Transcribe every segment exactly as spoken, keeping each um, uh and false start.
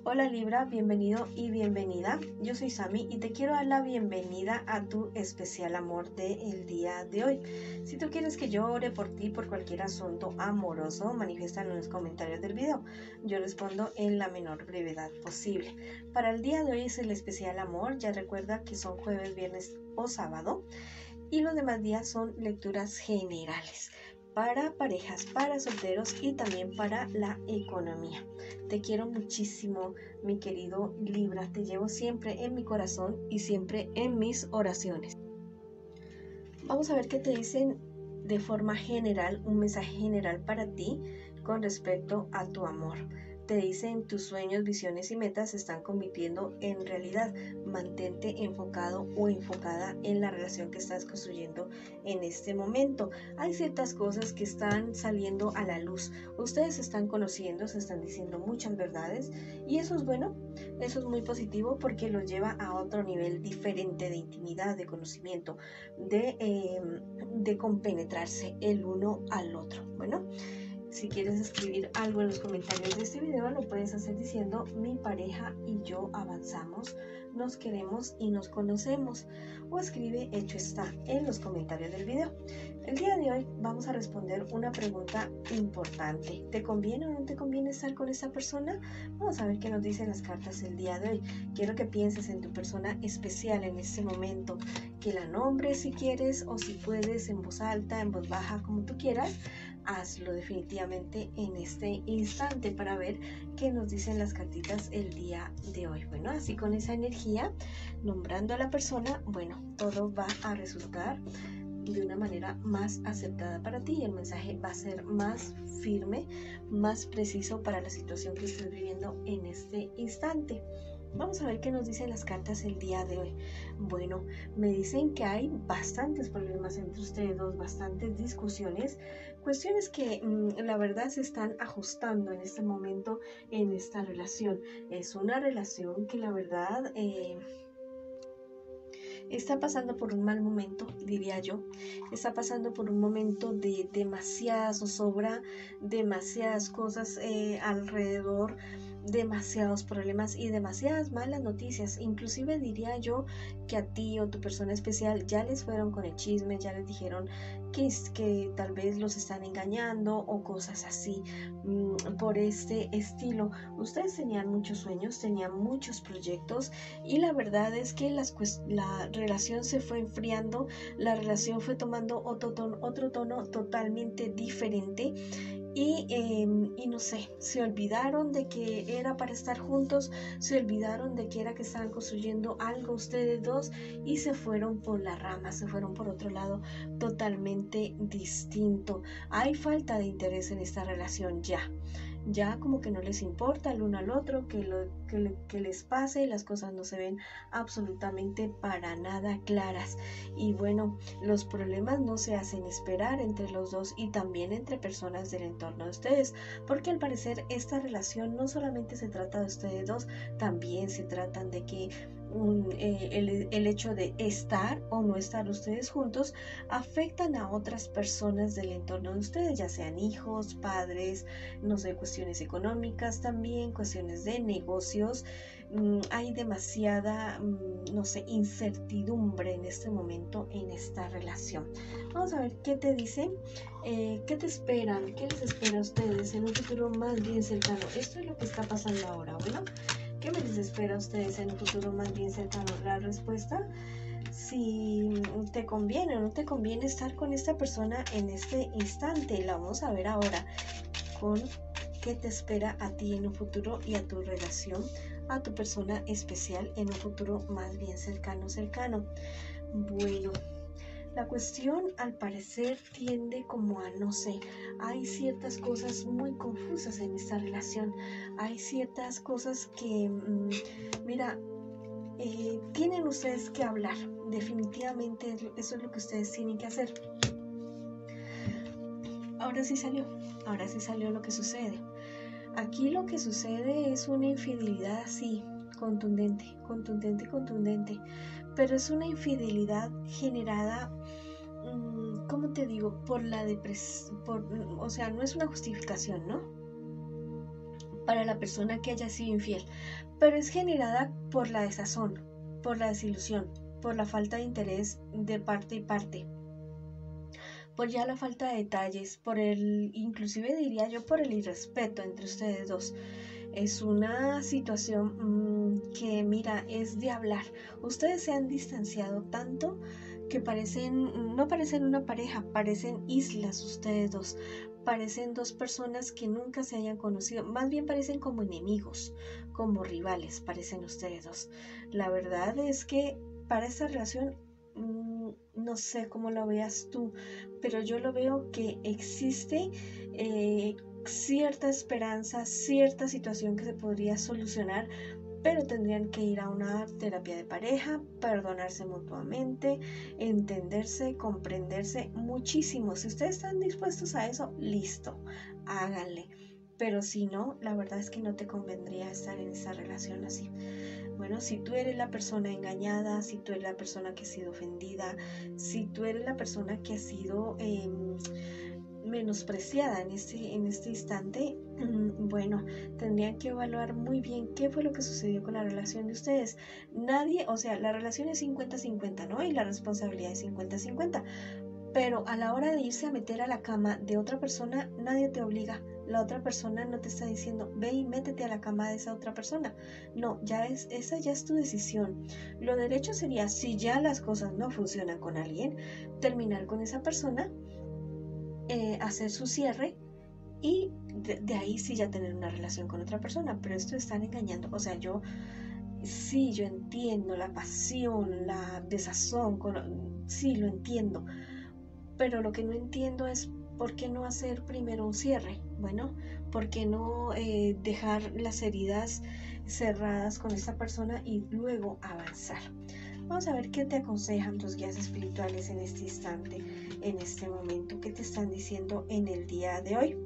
Hola Libra, bienvenido y bienvenida. Yo soy Sami y te quiero dar la bienvenida a tu especial amor del día de hoy. Si tú quieres que yo ore por ti por cualquier asunto amoroso, manifiéstalo en los comentarios del video. Yo respondo en la menor brevedad posible. Para el día de hoy es el especial amor. Ya recuerda que son jueves, viernes o sábado. Y los demás días son lecturas generales para parejas, para solteros y también para la economía. Te quiero muchísimo, mi querido Libra. Te llevo siempre en mi corazón y siempre en mis oraciones. Vamos a ver qué te dicen de forma general, un mensaje general para ti con respecto a tu amor. Te dicen tus sueños, visiones y metas se están convirtiendo en realidad. Mantente enfocado o enfocada en la relación que estás construyendo en este momento. Hay ciertas cosas que están saliendo a la luz. Ustedes se están conociendo, se están diciendo muchas verdades y eso es bueno, eso es muy positivo porque los lleva a otro nivel diferente de intimidad, de conocimiento, de, eh, de compenetrarse el uno al otro. Bueno. Si quieres escribir algo en los comentarios de este video, lo puedes hacer diciendo: mi pareja y yo avanzamos, nos queremos y nos conocemos. O escribe hecho está en los comentarios del video. El día de hoy vamos a responder una pregunta importante. ¿Te conviene o no te conviene estar con esa persona? Vamos a ver qué nos dicen las cartas el día de hoy. Quiero que pienses en tu persona especial en este momento, que la nombres si quieres o si puedes en voz alta, en voz baja, como tú quieras. Hazlo definitivamente en este instante para ver qué nos dicen las cartitas el día de hoy. Bueno, así con esa energía, nombrando a la persona, bueno, todo va a resultar de una manera más aceptada para ti. El mensaje va a ser más firme, más preciso para la situación que estés viviendo en este instante. Vamos a ver qué nos dicen las cartas el día de hoy. Bueno, me dicen que hay bastantes problemas entre ustedes dos, bastantes discusiones, cuestiones que mmm, la verdad se están ajustando en este momento en esta relación. Es una relación que la verdad eh, está pasando por un mal momento, diría yo. Está pasando por un momento de demasiada zozobra, demasiadas cosas eh, alrededor, demasiados problemas y demasiadas malas noticias. Inclusive diría yo que a ti o tu persona especial ya les fueron con el chisme, ya les dijeron que, que tal vez los están engañando o cosas así mmm, por este estilo. Ustedes tenían muchos sueños, tenían muchos proyectos y la verdad es que las, la relación se fue enfriando, la relación fue tomando otro tono, otro tono totalmente diferente. Y, eh, y no sé, se olvidaron de que era para estar juntos, se olvidaron de que era que estaban construyendo algo ustedes dos y se fueron por la rama, se fueron por otro lado totalmente distinto. Hay falta de interés en esta relación ya. Ya como que no les importa el uno al otro, que, lo, que, le, que les pase, las cosas no se ven absolutamente para nada claras. Y bueno, los problemas no se hacen esperar entre los dos y también entre personas del entorno de ustedes, porque al parecer esta relación no solamente se trata de ustedes dos, también se tratan de que Un, eh, el, el hecho de estar o no estar ustedes juntos afectan a otras personas del entorno de ustedes, ya sean hijos, padres, no sé, cuestiones económicas también, cuestiones de negocios. Mm, hay demasiada, mm, no sé, incertidumbre en este momento en esta relación. Vamos a ver qué te dicen, eh, qué te esperan, qué les espera a ustedes en un futuro más bien cercano. Esto es lo que está pasando ahora. Bueno, ¿qué me les espera a ustedes en un futuro más bien cercano? La respuesta, si te conviene o no te conviene estar con esta persona en este instante, la vamos a ver ahora con qué te espera a ti en un futuro y a tu relación, a tu persona especial en un futuro más bien cercano, cercano. Bueno, la cuestión al parecer tiende como a, no sé, hay ciertas cosas muy confusas en esta relación, hay ciertas cosas que, mmm, mira, eh, tienen ustedes que hablar, definitivamente eso es lo que ustedes tienen que hacer. Ahora sí salió, ahora sí salió lo que sucede. Aquí lo que sucede es una infidelidad así, contundente, contundente, contundente, pero es una infidelidad generada, ¿cómo te digo? Por la depresión, por, o sea, no es una justificación, ¿no? para la persona que haya sido infiel, pero es generada por la desazón, por la desilusión, por la falta de interés de parte y parte, por ya la falta de detalles, por el, inclusive diría yo, por el irrespeto entre ustedes dos. Es una situación mmm, que, mira, es de hablar. Ustedes se han distanciado tanto que parecen, no parecen una pareja, parecen islas ustedes dos. Parecen dos personas que nunca se hayan conocido, más bien parecen como enemigos, como rivales, parecen ustedes dos. La verdad es que para esta relación, mmm, no sé cómo lo veas tú, pero yo lo veo que existe eh, cierta esperanza, cierta situación que se podría solucionar, pero tendrían que ir a una terapia de pareja, perdonarse mutuamente, entenderse, comprenderse muchísimo. Si ustedes están dispuestos a eso, listo, háganle. Pero si no, la verdad es que no te convendría estar en esa relación así. Bueno, si tú eres la persona engañada, si tú eres la persona que ha sido ofendida, si tú eres la persona que ha sido eh, menospreciada en este, en este instante, bueno, tendrían que evaluar muy bien qué fue lo que sucedió con la relación de ustedes. Nadie, o sea, la relación es cincuenta cincuenta, ¿no? Y la responsabilidad es cincuenta cincuenta. Pero a la hora de irse a meter a la cama de otra persona, nadie te obliga. La otra persona no te está diciendo, ve y métete a la cama de esa otra persona. No, ya es, esa ya es tu decisión. Lo derecho sería, si ya las cosas no funcionan con alguien, terminar con esa persona, eh, hacer su cierre y de, de ahí sí ya tener una relación con otra persona. Pero esto están engañando. O sea, yo sí, yo entiendo la pasión, la desazón, con, sí, lo entiendo. Pero lo que no entiendo es por qué no hacer primero un cierre. Bueno, por qué no eh, dejar las heridas cerradas con esta persona y luego avanzar. Vamos a ver qué te aconsejan tus guías espirituales en este instante, en este momento. ¿Qué te están diciendo en el día de hoy?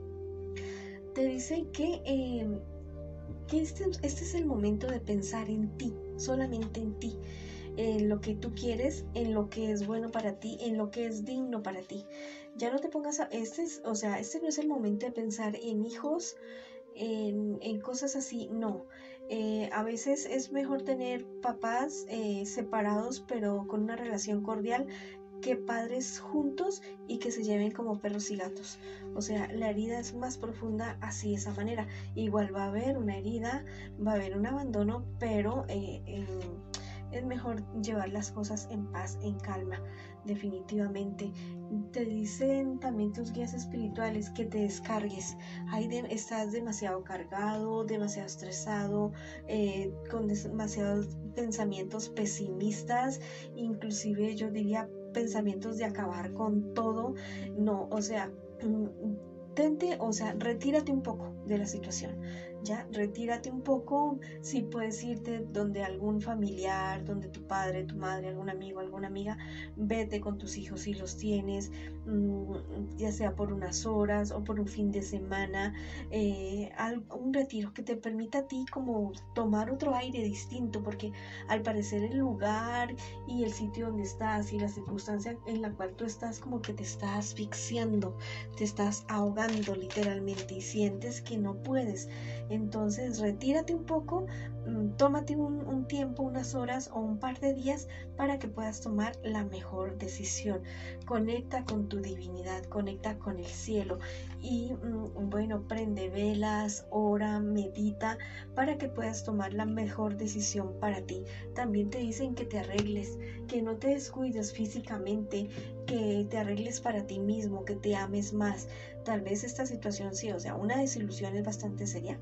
Te dicen que, eh, que este, este es el momento de pensar en ti, solamente en ti. En lo que tú quieres, en lo que es bueno para ti, en lo que es digno para ti. Ya no te pongas a, este es, o sea, este no es el momento de pensar en hijos, en, en cosas así, no. Eh, a veces es mejor tener papás eh, separados pero con una relación cordial que padres juntos y que se lleven como perros y gatos. O sea, la herida es más profunda así, de esa manera. Igual va a haber una herida, va a haber un abandono, pero eh, eh, es mejor llevar las cosas en paz, en calma, definitivamente. Te dicen también tus guías espirituales que te descargues. Hay de, estás demasiado cargado, demasiado estresado, eh, con demasiados pensamientos pesimistas, inclusive yo diría pensamientos de acabar con todo. No, o sea, tente, o sea, retírate un poco de la situación. Ya, retírate un poco, si puedes irte donde algún familiar, donde tu padre, tu madre, algún amigo, alguna amiga, vete con tus hijos si los tienes, mmm, ya sea por unas horas o por un fin de semana, eh, un retiro que te permita a ti como tomar otro aire distinto, porque al parecer el lugar y el sitio donde estás y la circunstancia en la cual tú estás como que te está asfixiando, te estás ahogando literalmente y sientes que no puedes. Entonces retírate un poco, tómate un, un tiempo, unas horas o un par de días para que puedas tomar la mejor decisión. Conecta con tu divinidad, conecta con el cielo y bueno, prende velas, ora, medita para que puedas tomar la mejor decisión para ti. También te dicen que te arregles, que no te descuides físicamente, que te arregles para ti mismo, que te ames más. Tal vez esta situación sí, o sea, una desilusión es bastante seria,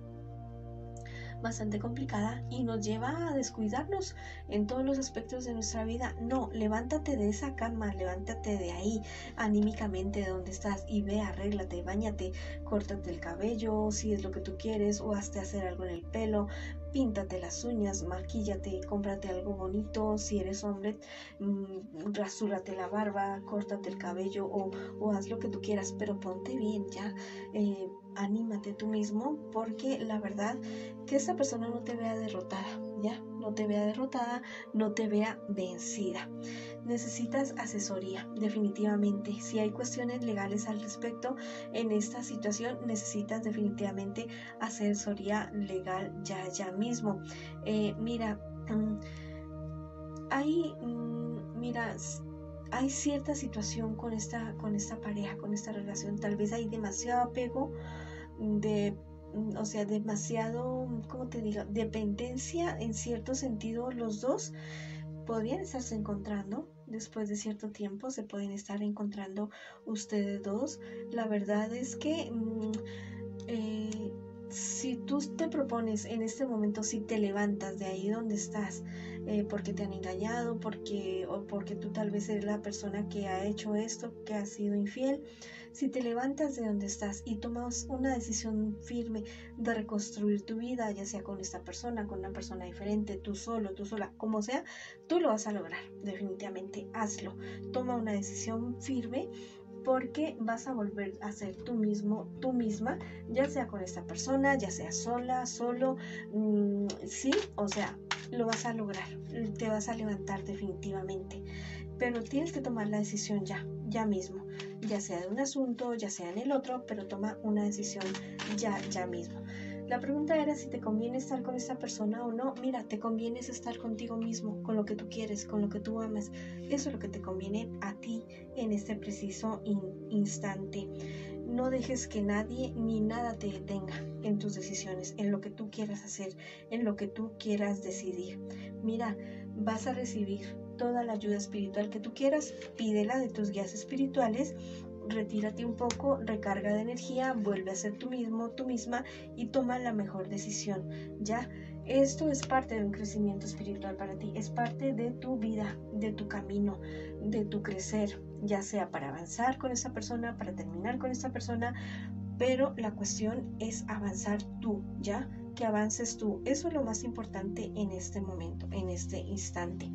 bastante complicada y nos lleva a descuidarnos en todos los aspectos de nuestra vida. No, levántate de esa cama, levántate de ahí anímicamente de donde estás y ve, arréglate, báñate, córtate el cabello si es lo que tú quieres o hazte hacer algo en el pelo, píntate las uñas, maquíllate, cómprate algo bonito. Si eres hombre, mmm, rasúrate la barba, córtate el cabello o, o haz lo que tú quieras, pero ponte bien ya. Eh, anímate tú mismo, porque la verdad que esa persona no te vea derrotada, ya, no te vea derrotada, no te vea vencida. Necesitas asesoría, definitivamente. Si hay cuestiones legales al respecto en esta situación, necesitas definitivamente asesoría legal ya, ya mismo. Eh, mira, um, hay, um, mira, hay cierta situación con esta, con esta pareja, con esta relación. Tal vez hay demasiado apego, de o sea, demasiado, ¿cómo te digo? Dependencia en cierto sentido. Los dos podrían estarse encontrando después de cierto tiempo, se pueden estar encontrando ustedes dos. La verdad es que mmm, eh, si tú te propones en este momento, si te levantas de ahí donde estás, eh, porque te han engañado, porque, o porque tú tal vez eres la persona que ha hecho esto, que ha sido infiel, si te levantas de donde estás y tomas una decisión firme de reconstruir tu vida, ya sea con esta persona, con una persona diferente, tú solo, tú sola, como sea, tú lo vas a lograr, definitivamente, hazlo. Toma una decisión firme, porque vas a volver a ser tú mismo, tú misma, ya sea con esta persona, ya sea sola, solo, mmm, sí, o sea, lo vas a lograr, te vas a levantar definitivamente, pero tienes que tomar la decisión ya, ya mismo, ya sea de un asunto, ya sea en el otro, pero toma una decisión ya, ya mismo. La pregunta era si te conviene estar con esta persona o no. Mira, te conviene estar contigo mismo, con lo que tú quieres, con lo que tú amas. Eso es lo que te conviene a ti en este preciso in- instante. No dejes que nadie ni nada te detenga en tus decisiones, en lo que tú quieras hacer, en lo que tú quieras decidir. Mira, vas a recibir toda la ayuda espiritual que tú quieras. Pídela de tus guías espirituales. Retírate un poco, recarga de energía, vuelve a ser tú mismo, tú misma y toma la mejor decisión. Ya, esto es parte de un crecimiento espiritual para ti, es parte de tu vida, de tu camino, de tu crecer, ya sea para avanzar con esa persona, para terminar con esa persona, pero la cuestión es avanzar tú, ya, que avances tú. Eso es lo más importante en este momento, en este instante.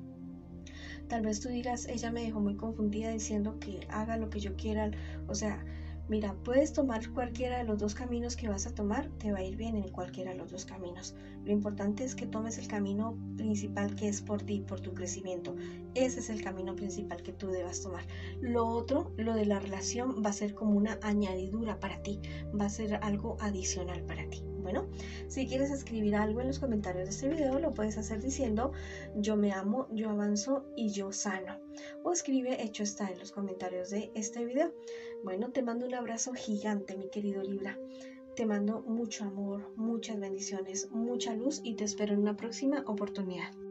Tal vez tú digas, ella me dejó muy confundida diciendo que haga lo que yo quiera. O sea, mira, puedes tomar cualquiera de los dos caminos que vas a tomar, te va a ir bien en cualquiera de los dos caminos. Lo importante es que tomes el camino principal, que es por ti, por tu crecimiento. Ese es el camino principal que tú debas tomar. Lo otro, lo de la relación, va a ser como una añadidura para ti, va a ser algo adicional para ti. Bueno, si quieres escribir algo en los comentarios de este video, lo puedes hacer diciendo: yo me amo, yo avanzo y yo sano. O escribe hecho está en los comentarios de este video. Bueno, te mando un abrazo gigante, mi querido Libra. Te mando mucho amor, muchas bendiciones, mucha luz y te espero en una próxima oportunidad.